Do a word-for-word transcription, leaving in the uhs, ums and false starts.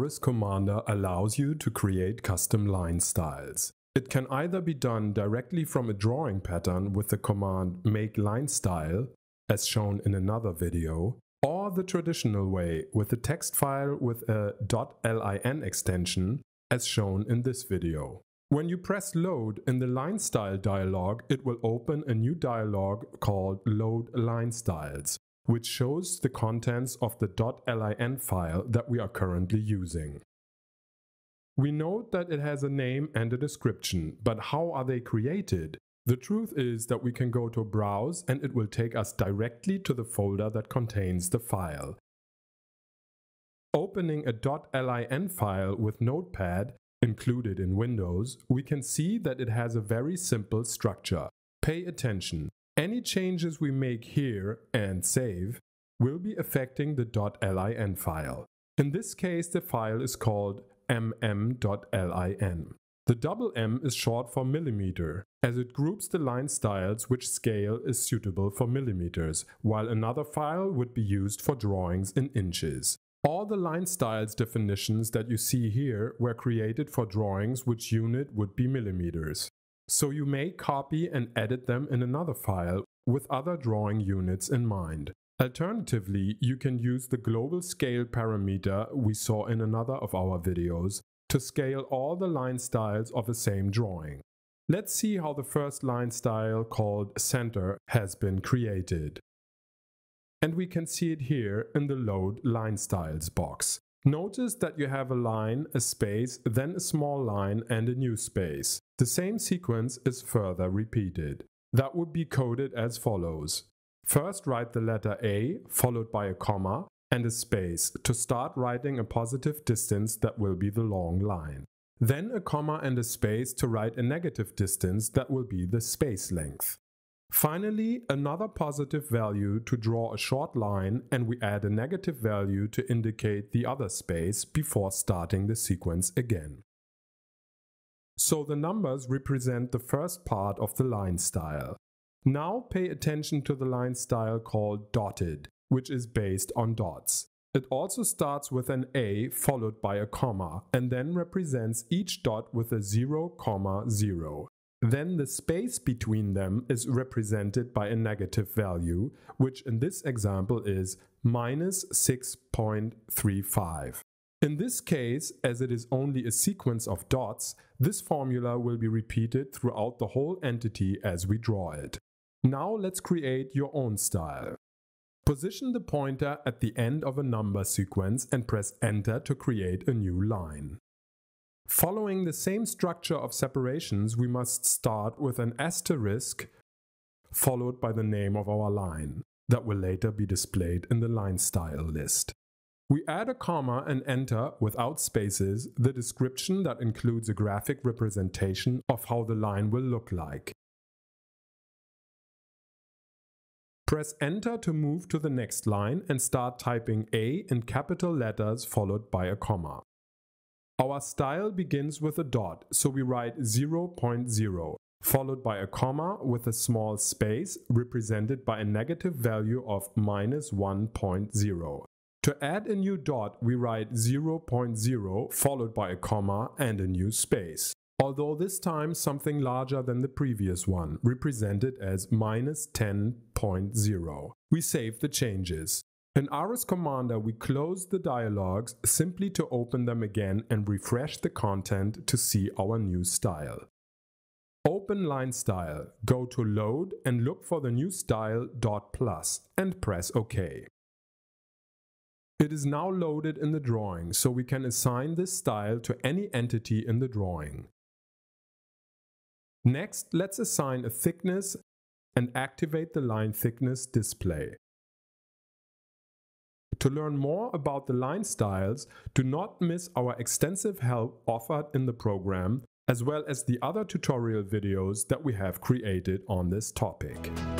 ARES Commander allows you to create custom line styles. It can either be done directly from a drawing pattern with the command MAKELINESTYLE, as shown in another video, or the traditional way with a text file with a .lin extension, as shown in this video. When you press Load in the Linestyle dialog, it will open a new dialog called Load Linestyles, which shows the contents of the .lin file that we are currently using. We note that it has a name and a description, but how are they created? The truth is that we can go to Browse and it will take us directly to the folder that contains the file. Opening a .lin file with Notepad, included in Windows, we can see that it has a very simple structure. Pay attention. Any changes we make here and save will be affecting the .lin file. In this case, the file is called mm.lin. The double M is short for millimeter, as it groups the line styles which scale is suitable for millimeters, while another file would be used for drawings in inches. All the line styles definitions that you see here were created for drawings which unit would be millimeters. So you may copy and edit them in another file with other drawing units in mind. Alternatively, you can use the global scale parameter we saw in another of our videos to scale all the line styles of the same drawing. Let's see how the first line style called Center has been created. And we can see it here in the Load Line Styles box. Notice that you have a line, a space, then a small line and a new space. The same sequence is further repeated. That would be coded as follows. First write the letter A, followed by a comma and a space to start writing a positive distance that will be the long line. Then a comma and a space to write a negative distance that will be the space length. Finally, another positive value to draw a short line, and we add a negative value to indicate the other space before starting the sequence again. So the numbers represent the first part of the line style. Now pay attention to the line style called Dotted, which is based on dots. It also starts with an A followed by a comma and then represents each dot with a zero comma zero. Then the space between them is represented by a negative value, which in this example is minus six point three five. In this case, as it is only a sequence of dots, this formula will be repeated throughout the whole entity as we draw it. Now let's create your own style. Position the pointer at the end of a number sequence and press Enter to create a new line. Following the same structure of separations, we must start with an asterisk followed by the name of our line that will later be displayed in the line style list. We add a comma and enter without spaces the description that includes a graphic representation of how the line will look like. Press Enter to move to the next line and start typing A in capital letters followed by a comma. Our style begins with a dot, so we write zero point zero, followed by a comma with a small space represented by a negative value of minus one point zero. To add a new dot, we write zero point zero followed by a comma and a new space. Although this time something larger than the previous one, represented as minus ten point zero. We save the changes. In ARES Commander, we close the dialogues simply to open them again and refresh the content to see our new style. Open Linestyle, go to Load and look for the new style .plus and press OK. It is now loaded in the drawing, so we can assign this style to any entity in the drawing. Next, let's assign a thickness and activate the line thickness display. To learn more about the line styles, do not miss our extensive help offered in the program, as well as the other tutorial videos that we have created on this topic.